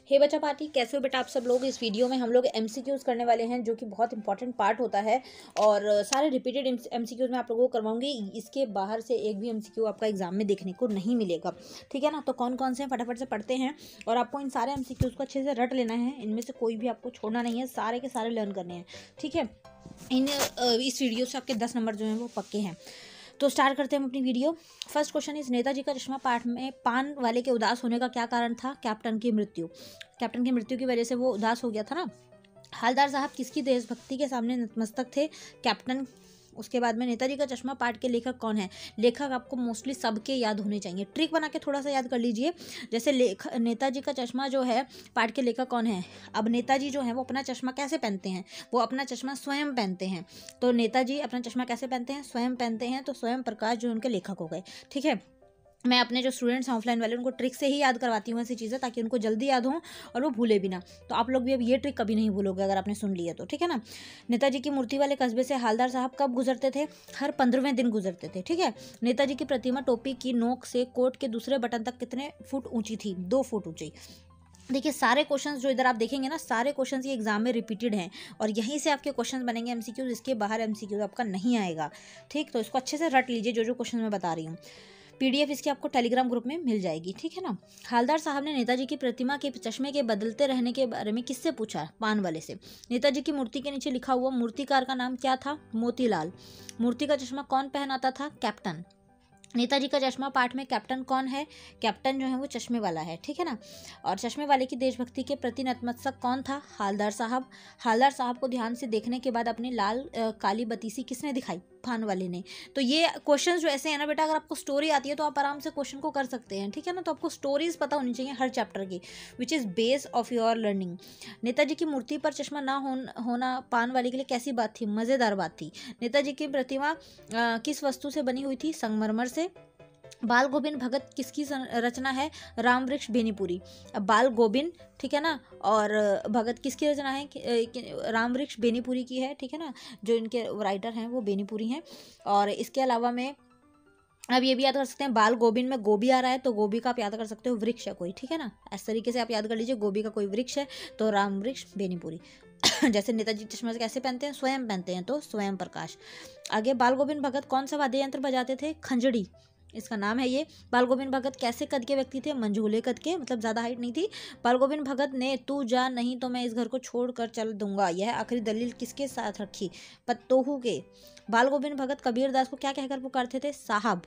हे बच्चा पार्टी, कैसे हो बेटा आप सब लोग। इस वीडियो में हम लोग एमसीक्यूज करने वाले हैं, जो कि बहुत इंपॉर्टेंट पार्ट होता है और सारे रिपीटेड एमसीक्यूज मैं आप लोगों को करवाऊंगी। इसके बाहर से एक भी एमसीक्यू आपका एग्जाम में देखने को नहीं मिलेगा, ठीक है ना। तो कौन कौन से हैं फटाफट से पढ़ते हैं और आपको इन सारे एमसीक्यूज को अच्छे से रट लेना है। इनमें से कोई भी आपको छोड़ना नहीं है, सारे के सारे लर्न करने हैं, ठीक है। इस वीडियो से आपके 10 नंबर जो हैं वो पक्के हैं। तो स्टार्ट करते हैं हम अपनी video. First question is Netaji का चश्मा पाठ में पान वाले के उदास होने का क्या कारण था। कैप्टन की मृत्यु। कैप्टन की मृत्यु की वजह से वो उदास हो गया था ना। हालदार साहब किसकी देशभक्ति के सामने नतमस्तक थे। कैप्टन। उसके बाद में नेताजी का चश्मा पाठ के लेखक कौन है। लेखक आपको मोस्टली सबके याद होने चाहिए, ट्रिक बना के थोड़ा सा याद कर लीजिए। जैसे नेताजी का चश्मा जो है पाठ के लेखक कौन है। अब नेताजी जो है वो अपना चश्मा कैसे पहनते हैं, वो अपना चश्मा स्वयं पहनते हैं। तो नेताजी अपना चश्मा कैसे पहनते हैं, स्वयं पहनते हैं। तो स्वयं प्रकाश जो उनके लेखक हो गए, ठीक है। मैं अपने जो स्टूडेंट्स हैं ऑफलाइन वाले उनको ट्रिक से ही याद करवाती हूँ ऐसी चीज़ें, ताकि उनको जल्दी याद हो और वो भूले भी ना। तो आप लोग भी अब ये ट्रिक कभी नहीं भूलोगे अगर आपने सुन लिया तो, ठीक है ना। नेताजी की मूर्ति वाले कस्बे से हालदार साहब कब गुजरते थे। हर 15वें दिन गुजरते थे, ठीक है। नेताजी की प्रतिमा टोपी की नोक से कोट के दूसरे बटन तक कितने फुट ऊंची थी। 2 फुट ऊंची। देखिए सारे क्वेश्चंस जो इधर आप देखेंगे ना, सारे क्वेश्चंस ये एग्जाम में रिपीटेड हैं और यहीं से आपके क्वेश्चंस बनेंगे एमसीक्यूज। इसके बाहर एमसीक्यूज आपका नहीं आएगा, ठीक। तो इसको अच्छे से रट लीजिए जो जो क्वेश्चन मैं बता रही हूँ। पीडीएफ इसकी आपको टेलीग्राम ग्रुप में मिल जाएगी, ठीक है ना। हालदार साहब ने नेताजी की प्रतिमा के चश्मे के बदलते रहने के बारे में किससे पूछा। पान वाले से। नेताजी की मूर्ति के नीचे लिखा हुआ मूर्तिकार का नाम क्या था। मोतीलाल। मूर्ति का चश्मा कौन पहनाता था। कैप्टन। नेताजी का चश्मा पाठ में कैप्टन कौन है। कैप्टन जो है वो चश्मे वाला है, ठीक है ना। और चश्मे वाले की देशभक्ति के प्रति नतमस्तक कौन था। हालदार साहब। हालदार साहब को ध्यान से देखने के बाद अपनी लाल काली बतीसी किसने दिखाई। पान वाले ने। तो ये क्वेश्चन जो ऐसे हैं ना बेटा, अगर आपको स्टोरी आती है तो आप आराम से क्वेश्चन को कर सकते हैं, ठीक है ना। तो आपको स्टोरीज पता होनी चाहिए हर चैप्टर की, which is base of your learning. Netaji की मूर्ति पर चश्मा ना होना पान वाले के लिए कैसी बात थी। मज़ेदार बात थी। नेताजी की प्रतिमा किस वस्तु से बनी हुई थी। संगमरमर से। बाल गोविंद भगत किसकी रचना है। राम वृक्ष बेनीपुरी। अब बाल गोविंद, ठीक है ना, और भगत किसकी रचना है। राम वृक्ष बेनीपुरी की है, ठीक है ना। जो इनके राइटर हैं वो बेनीपुरी हैं। और इसके अलावा में अब ये भी याद कर सकते हैं, बाल गोविंद में गोभी आ रहा है तो गोभी का आप याद कर सकते हो वृक्ष है कोई, ठीक है ना। इस तरीके से आप याद कर लीजिए, गोभी का कोई वृक्ष है तो राम वृक्ष बेनीपुरी। जैसे नेताजी चश्मा कैसे पहनते हैं, स्वयं पहनते हैं तो स्वयं प्रकाश। आगे बाल गोविंद भगत कौन सा वाद्य यंत्र बजाते थे। खंजड़ी इसका नाम है ये। बाल गोविंद भगत कैसे कद के व्यक्ति थे। मंझोले कद के, मतलब ज़्यादा हाइट नहीं थी। बाल गोविंद भगत ने तू जा नहीं तो मैं इस घर को छोड़ कर चल दूंगा यह आखिरी दलील किसके साथ रखी। पत्तोहू के। बाल गोविंद भगत कबीर दास को क्या कहकर पुकारते थे। साहब।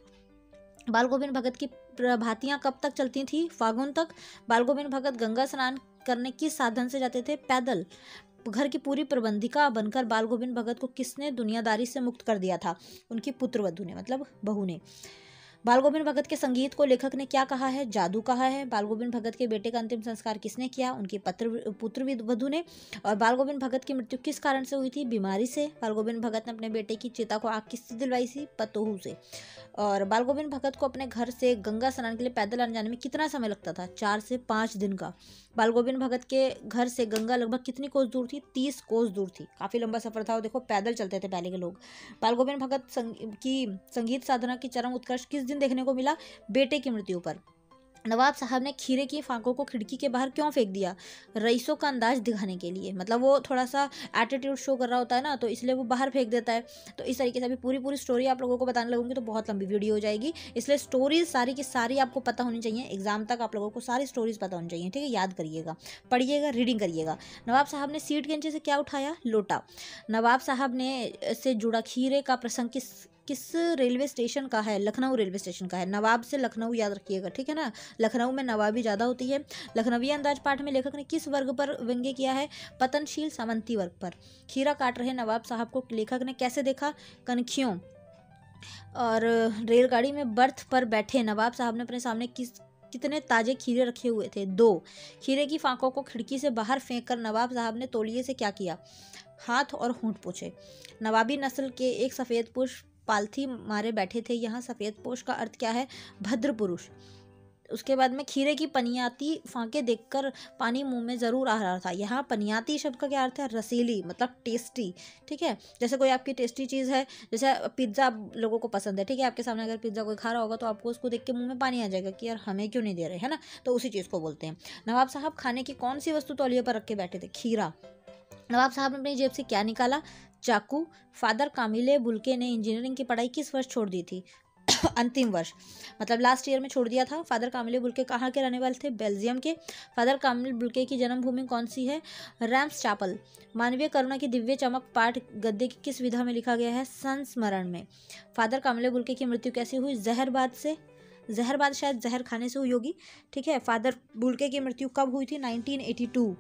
बाल गोविंद भगत की प्रभातियाँ कब तक चलती थी। फागुन तक। बाल गोविंद भगत गंगा स्नान करने किस साधन से जाते थे। पैदल। घर की पूरी प्रबंधिका बनकर बाल गोविंद भगत को किसने दुनियादारी से मुक्त कर दिया था। उनकी पुत्रवधू ने, मतलब बहू ने। बाल गोविंद भगत के संगीत को लेखक ने क्या कहा है। जादू कहा है। बाल गोविंद भगत के बेटे का अंतिम संस्कार किसने किया। उनकी पुत्र वधू ने। और बाल गोविंद भगत की मृत्यु किस कारण से हुई थी। बीमारी से। बाल गोविंद भगत ने अपने बेटे की चिता को आग किससे दिलवाई थी। पतोहू से। और बाल गोविंद भगत को अपने घर से गंगा स्नान के लिए पैदल आने जाने में कितना समय लगता था। 4 से 5 दिन का। बाल गोविंद भगत के घर से गंगा लगभग कितनी कोस दूर थी। 30 कोस दूर थी। काफ़ी लंबा सफर था और देखो पैदल चलते थे पहले के लोग। बाल गोविंद भगत की संगीत साधना की चरम उत्कर्ष किस दिन देखने को मिला। बेटे की मृत्यु पर। नवाब साहब ने खीरे की फांकों को खिड़की के बाहर क्यों फेंक दिया। रईसों का अंदाज दिखाने के लिए, मतलब वो थोड़ा सा एटीट्यूड शो कर रहा होता है ना, तो इसलिए वो बाहर फेंक देता है। तो इस तरीके से अभी पूरी स्टोरी आप लोगों को बताने लगूंगी तो बहुत लंबी वीडियो हो जाएगी, इसलिए स्टोरीज सारी की सारी आपको पता होनी चाहिए। एग्जाम तक आप लोगों को सारी स्टोरीज पता होनी चाहिए, ठीक है। याद करिएगा, पढ़िएगा, रीडिंग करिएगा। नवाब साहब ने सीट के नीचे से क्या उठाया। लोटा। नवाब साहब ने से जुड़ा खीरे का प्रसंग किस रेलवे स्टेशन का है। लखनऊ रेलवे स्टेशन का है। नवाब से लखनऊ याद रखिएगा, ठीक है ना। लखनऊ में नवाबी ज़्यादा होती है। लखनवी अंदाज पाठ में लेखक ने किस वर्ग पर व्यंग्य किया है। पतनशील सामंती वर्ग पर। खीरा काट रहे नवाब साहब को लेखक ने कैसे देखा। कनखियों। और रेलगाड़ी में बर्थ पर बैठे नवाब साहब ने अपने सामने कितने ताजे खीरे रखे हुए थे। 2। खीरे की फांकों को खिड़की से बाहर फेंक कर नवाब साहब ने तौलिए से क्या किया। हाथ और होंठ पोंछे। नवाबी नस्ल के एक सफ़ेद पुरुष पालथी मारे बैठे थे। यहाँ सफ़ेद पोश का अर्थ क्या है। भद्र पुरुष। उसके बाद में खीरे की पनियाती फांके देखकर पानी मुंह में ज़रूर आ रहा था। यहाँ पनियाती शब्द का क्या अर्थ है? रसीली, मतलब टेस्टी। ठीक है, जैसे कोई आपकी टेस्टी चीज़ है, जैसे पिज़्ज़ा लोगों को पसंद है, ठीक है, आपके सामने अगर पिज़्ज़ा कोई खा रहा होगा तो आपको उसको देख के मुंह में पानी आ जाएगा कि यार हमें क्यों नहीं दे रहे, है ना। तो उसी चीज़ को बोलते हैं। नवाब साहब खाने की कौन सी वस्तु तौलिए पर रख के बैठे थे? खीरा। नवाब साहब ने अपनी जेब से क्या निकाला? चाकू। फादर कामिले बुल्के ने इंजीनियरिंग की पढ़ाई किस वर्ष छोड़ दी थी? अंतिम वर्ष, मतलब लास्ट ईयर में छोड़ दिया था। फादर कामिल बुल्के कहाँ के रहने वाले थे? बेल्जियम के। फादर कामिल बुल्के की जन्मभूमि कौन सी है? Ramskapelle. मानवीय करुणा की दिव्य चमक पाठ गद्य की किस विधा में लिखा गया है? संस्मरण में। फादर कामिल बुल्के की मृत्यु कैसे हुई? जहरबाद से। जहरबाद शायद जहर खाने से हुई होगी। ठीक है, फादर बुल्के की मृत्यु कब हुई थी? 1982।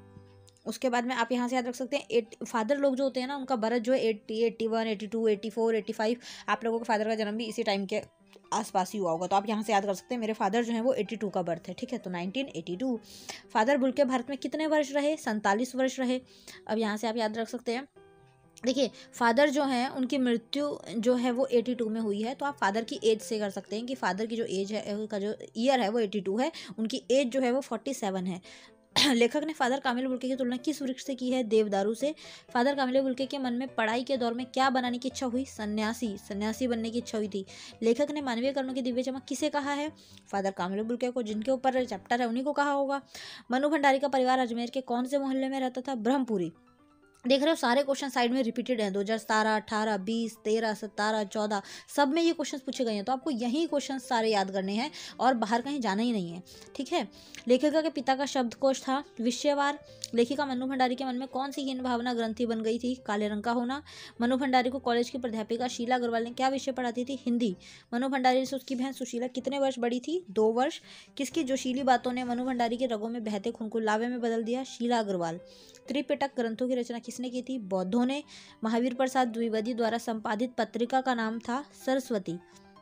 उसके बाद में आप यहाँ से याद रख सकते हैं फादर लोग जो होते हैं ना, उनका बर्थ जो है 80, 81, 82, 84, 85, आप लोगों के फादर का जन्म भी इसी टाइम के आसपास ही हुआ होगा। तो आप यहाँ से याद कर सकते हैं मेरे फादर जो हैं वो 82 का बर्थ है। ठीक है, तो 1982। फादर बुल्के भारत में कितने वर्ष रहे? 47 वर्ष रहे। अब यहाँ से आप याद रख सकते हैं, देखिए फादर जो हैं उनकी मृत्यु जो है वो 82 में हुई है। तो आप फादर की एज से कर सकते हैं कि फादर की जो एज है, का जो ईयर है वो 82 है, उनकी एज जो है वो 47 है। लेखक ने फादर कामिल बुल्के की तुलना किस वृक्ष से की है? देवदारू से। फादर कामिल बुल्के के मन में पढ़ाई के दौर में क्या बनाने की इच्छा हुई? सन्यासी बनने की इच्छा हुई थी। लेखक ने मानवीय कर्णों की दिव्य चमक किसे कहा है? फादर कामिल बुल्के को। जिनके ऊपर चैप्टर है उन्हीं को कहा होगा। मनु भंडारी का परिवार अजमेर के कौन से मोहल्ले में रहता था? ब्रह्मपुरी। देख रहे हो सारे क्वेश्चन साइड में रिपीटेड हैं। 2017, 18, 20, 13, 17, 14 सब में ये क्वेश्चन पूछे गए हैं। तो आपको यही क्वेश्चन सारे याद करने हैं और बाहर कहीं जाना ही नहीं है। ठीक है, लेखिका के पिता का शब्दकोश था विषयवार। लेखिका मनु भंडारी के मन में कौन सी हीन भावना ग्रंथि बन गई थी? काले रंग का होना। मनु भंडारी को कॉलेज की प्राध्यापिका शीला अग्रवाल ने क्या विषय पढ़ाती थी? हिंदी। मनु भंडारी से उसकी बहन सुशीला कितने वर्ष बड़ी थी? 2 वर्ष। किसकी जोशीली बातों ने मनु भंडारी के रगों में बहते खून को लावे में बदल दिया? शीला अग्रवाल। त्रिपिटक ग्रंथों की रचना किसने की थी? बौद्धों ने। महावीर प्रसाद द्विवेदी द्वारा संपादित पत्रिका का नाम था सरस्वती।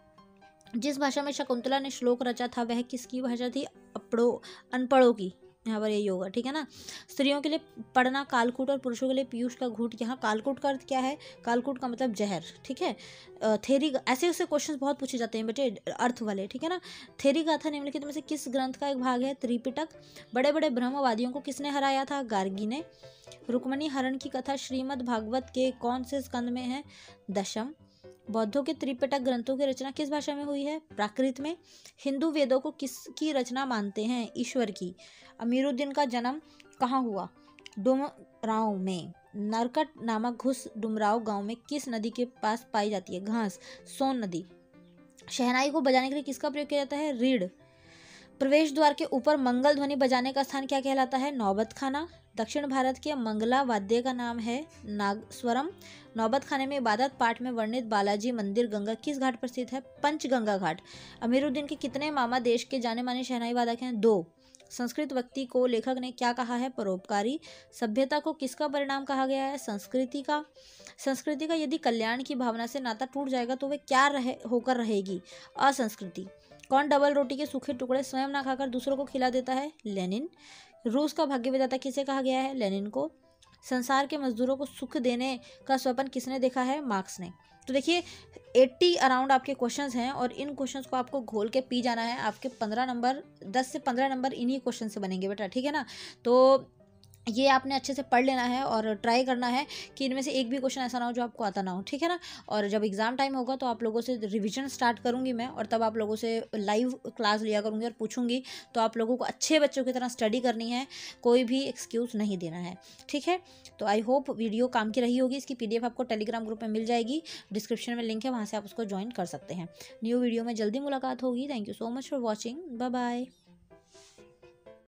जिस भाषा में शकुंतला ने श्लोक रचा था वह किसकी भाषा थी? अनपढ़ों की। यहाँ पर यही होगा। ठीक है ना। स्त्रियों के लिए पढ़ना कालकूट और पुरुषों के लिए पीयूष का घूट। यहाँ कालकूट का अर्थ क्या है? कालकूट का मतलब जहर। ठीक है, थेरी ऐसे ऐसे क्वेश्चंस बहुत पूछे जाते हैं बेटे अर्थ वाले। ठीक है ना। थेरी गाथा निम्नलिखित में से किस ग्रंथ का एक भाग है? त्रिपिटक। बड़े बड़े ब्रह्मवादियों को किसने हराया था? गार्गी ने। रुक्मणी हरण की कथा श्रीमद् भागवत के कौन से स्कंद में है? दशम। बौद्धों के त्रिपिटक ग्रंथों की रचना किस भाषा में हुई है? प्राकृत में। हिंदू वेदों को किसकी रचना मानते हैं? ईश्वर की। अमीरुद्दीन का जन्म कहाँ हुआ? डुमरांव में। नरकट नामक घुस डुमरांव गांव में किस नदी के पास पाई जाती है? घास। सोन नदी। शहनाई को बजाने के लिए किसका प्रयोग किया जाता है? रीढ़। प्रवेश द्वार के ऊपर मंगल ध्वनि बजाने का स्थान क्या कहलाता है? नौबत खाना। दक्षिण भारत के मंगला वाद्य का नाम है नागस्वरम। नौबत खाने में इबादत पाठ में वर्णित बालाजी मंदिर गंगा किस घाट पर स्थित है? पंचगंगा घाट। अमीरुद्दीन के कितने मामा देश के जाने माने शहनाई वादक हैं? 2। संस्कृत व्यक्ति को लेखक ने क्या कहा है? परोपकारी। सभ्यता को किसका परिणाम कहा गया है? संस्कृति का। संस्कृति का यदि कल्याण की भावना से नाता टूट जाएगा तो वे क्या होकर रहेगी? असंस्कृति। कौन डबल रोटी के सूखे टुकड़े स्वयं ना खाकर दूसरों को खिला देता है? लेनिन। रूस का भाग्य विधाता किसे कहा गया है? लेनिन को। संसार के मजदूरों को सुख देने का स्वप्न किसने देखा है? मार्क्स ने। तो देखिए 80 अराउंड आपके क्वेश्चंस हैं और इन क्वेश्चंस को आपको घोल के पी जाना है। आपके 15 नंबर 10 से 15 नंबर इन्हीं क्वेश्चन से बनेंगे बेटा। ठीक है ना। तो ये आपने अच्छे से पढ़ लेना है और ट्राई करना है कि इनमें से एक भी क्वेश्चन ऐसा ना हो जो आपको आता ना हो। ठीक है ना। और जब एग्ज़ाम टाइम होगा तो आप लोगों से रिवीजन स्टार्ट करूँगी मैं और तब आप लोगों से लाइव क्लास लिया करूँगी और पूछूंगी। तो आप लोगों को अच्छे बच्चों की तरह स्टडी करनी है, कोई भी एक्सक्यूज़ नहीं देना है। ठीक है। तो आई होप वीडियो काम की रही होगी। इसकी PDF आपको टेलीग्राम ग्रुप में मिल जाएगी, डिस्क्रिप्शन में लिंक है, वहाँ से आप उसको ज्वाइन कर सकते हैं। न्यू वीडियो में जल्दी मुलाकात होगी। Thank you so much for watching. Bye bye.